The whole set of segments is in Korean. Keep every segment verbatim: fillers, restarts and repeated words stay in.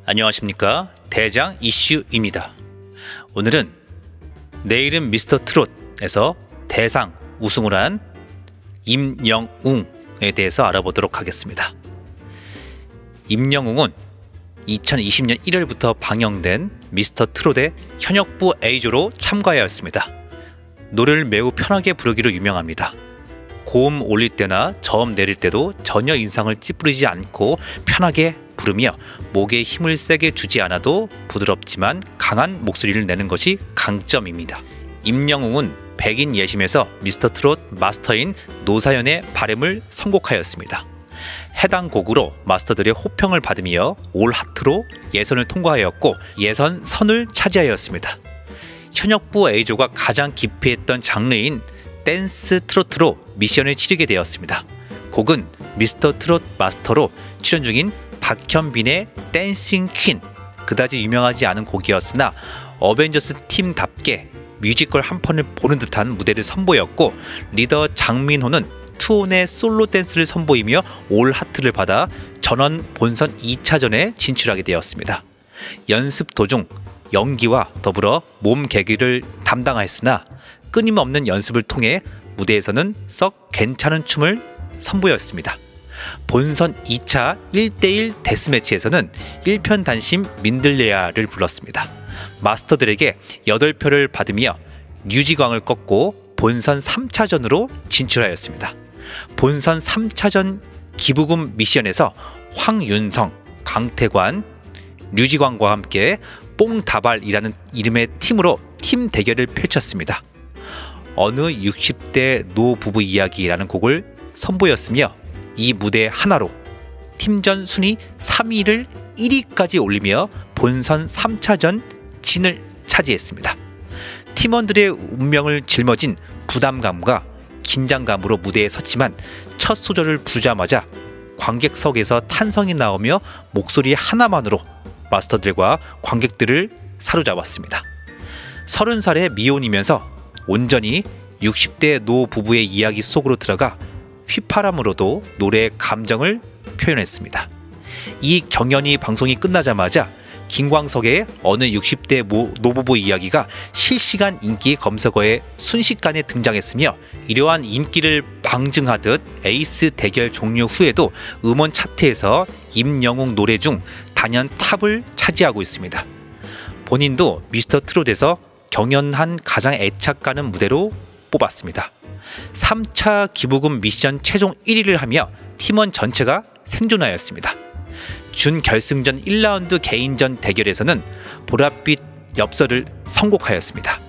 안녕하십니까, 대장 이슈입니다. 오늘은 내일은 미스터 트롯에서 대상 우승을 한 임영웅에 대해서 알아보도록 하겠습니다. 임영웅은 이천이십 년 일월부터 방영된 미스터 트롯의 현역부 A조로 참가하였습니다. 노래를 매우 편하게 부르기로 유명합니다. 고음 올릴 때나 저음 내릴 때도 전혀 인상을 찌푸리지 않고 편하게 부르며 목에 힘을 세게 주지 않아도 부드럽지만 강한 목소리를 내는 것이 강점입니다. 임영웅은 백인 예심에서 미스터 트롯 마스터인 노사연의 바램을 선곡하였습니다. 해당 곡으로 마스터들의 호평을 받으며 올 하트로 예선을 통과하였고 예선 선을 차지하였습니다. 현역부 A조가 가장 기피했던 장르인 댄스 트로트로 미션을 치르게 되었습니다. 곡은 미스터 트롯 마스터로 출연 중인 박현빈의 댄싱 퀸, 그다지 유명하지 않은 곡이었으나 어벤져스 팀답게 뮤지컬 한 편을 보는 듯한 무대를 선보였고 리더 장민호는 투혼의 솔로 댄스를 선보이며 올 하트를 받아 전원 본선 이 차전에 진출하게 되었습니다. 연습 도중 연기와 더불어 몸 개기를 담당하였으나 끊임없는 연습을 통해 무대에서는 썩 괜찮은 춤을 선보였습니다. 본선 이 차 일 대 일 데스매치에서는 일편단심 민들레야를 불렀습니다. 마스터들에게 여덟 표를 받으며 류지광을 꺾고 본선 삼 차전으로 진출하였습니다. 본선 삼 차전 기부금 미션에서 황윤성, 강태관, 류지광과 함께 뽕다발이라는 이름의 팀으로 팀 대결을 펼쳤습니다. 어느 육십 대 노부부 이야기라는 곡을 선보였으며 이 무대 하나로 팀전 순위 삼 위를 일 위까지 올리며 본선 삼 차전 진을 차지했습니다. 팀원들의 운명을 짊어진 부담감과 긴장감으로 무대에 섰지만 첫 소절을 부르자마자 관객석에서 탄성이 나오며 목소리 하나만으로 마스터들과 관객들을 사로잡았습니다. 서른 살의 미혼이면서 온전히 육십 대 노부부의 이야기 속으로 들어가 휘파람으로도 노래의 감정을 표현했습니다. 이 경연이 방송이 끝나자마자 김광석의 어느 육십 대 노부부 이야기가 실시간 인기 검색어에 순식간에 등장했으며 이러한 인기를 방증하듯 에이스 대결 종료 후에도 음원 차트에서 임영웅 노래 중 단연 탑을 차지하고 있습니다. 본인도 미스터 트롯에서 경연한 가장 애착 가는 무대로 뽑았습니다. 삼 차 기부금 미션 최종 일 위를 하며 팀원 전체가 생존하였습니다. 준결승전 일 라운드 개인전 대결에서는 보랏빛 엽서를 선곡하였습니다.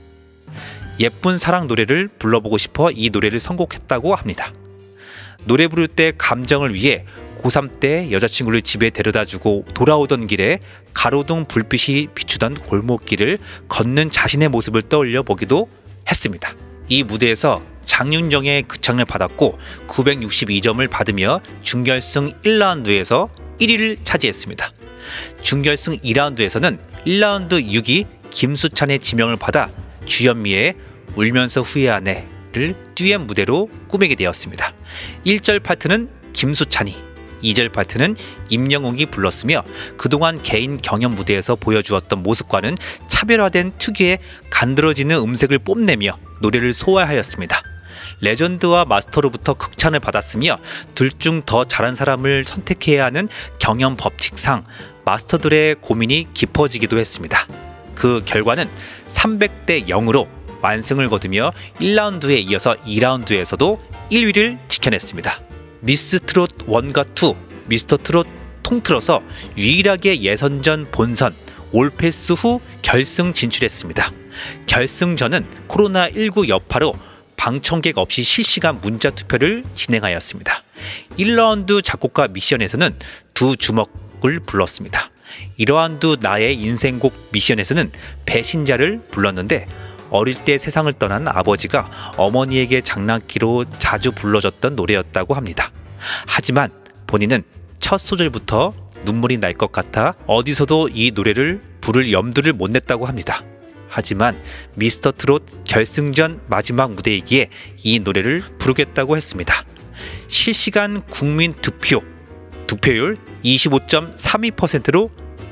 예쁜 사랑 노래를 불러보고 싶어 이 노래를 선곡했다고 합니다. 노래 부를 때 감정을 위해 고삼 때 여자친구를 집에 데려다주고 돌아오던 길에 가로등 불빛이 비추던 골목길을 걷는 자신의 모습을 떠올려 보기도 했습니다. 이 무대에서 장윤정의 극찬을 받았고 구백육십이 점을 받으며 준결승 일 라운드에서 일 위를 차지했습니다. 준결승 이 라운드에서는 일 라운드 육 위 김수찬의 지명을 받아 주현미의 울면서 후회하네를 듀엣 무대로 꾸미게 되었습니다. 일 절 파트는 김수찬이, 이 절 파트는 임영웅이 불렀으며 그동안 개인 경연 무대에서 보여주었던 모습과는 차별화된 특유의 간드러지는 음색을 뽐내며 노래를 소화하였습니다. 레전드와 마스터로부터 극찬을 받았으며 둘 중 더 잘한 사람을 선택해야 하는 경연 법칙상 마스터들의 고민이 깊어지기도 했습니다. 그 결과는 삼백 대 영으로 완승을 거두며 일 라운드에 이어서 이 라운드에서도 일 위를 지켜냈습니다. 미스 트롯 일과 이, 미스터 트롯 통틀어서 유일하게 예선전 본선 올패스 후 결승 진출했습니다. 결승전은 코로나 십구 여파로 방청객 없이 실시간 문자 투표를 진행하였습니다. 일 라운드 작곡가 미션에서는 두 주먹을 불렀습니다. 이 라운드 나의 인생곡 미션에서는 배신자를 불렀는데 어릴 때 세상을 떠난 아버지가 어머니에게 장난기로 자주 불러줬던 노래였다고 합니다. 하지만 본인은 첫 소절부터 눈물이 날 것 같아 어디서도 이 노래를 부를 염두를 못 냈다고 합니다. 하지만 미스터 트롯 결승전 마지막 무대이기에 이 노래를 부르겠다고 했습니다. 실시간 국민 투표, 득표율 이십오 점 삼이 퍼센트로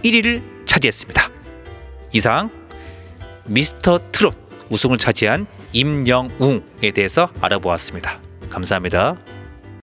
일 위를 차지했습니다. 이상 미스터 트롯 우승을 차지한 임영웅에 대해서 알아보았습니다. 감사합니다.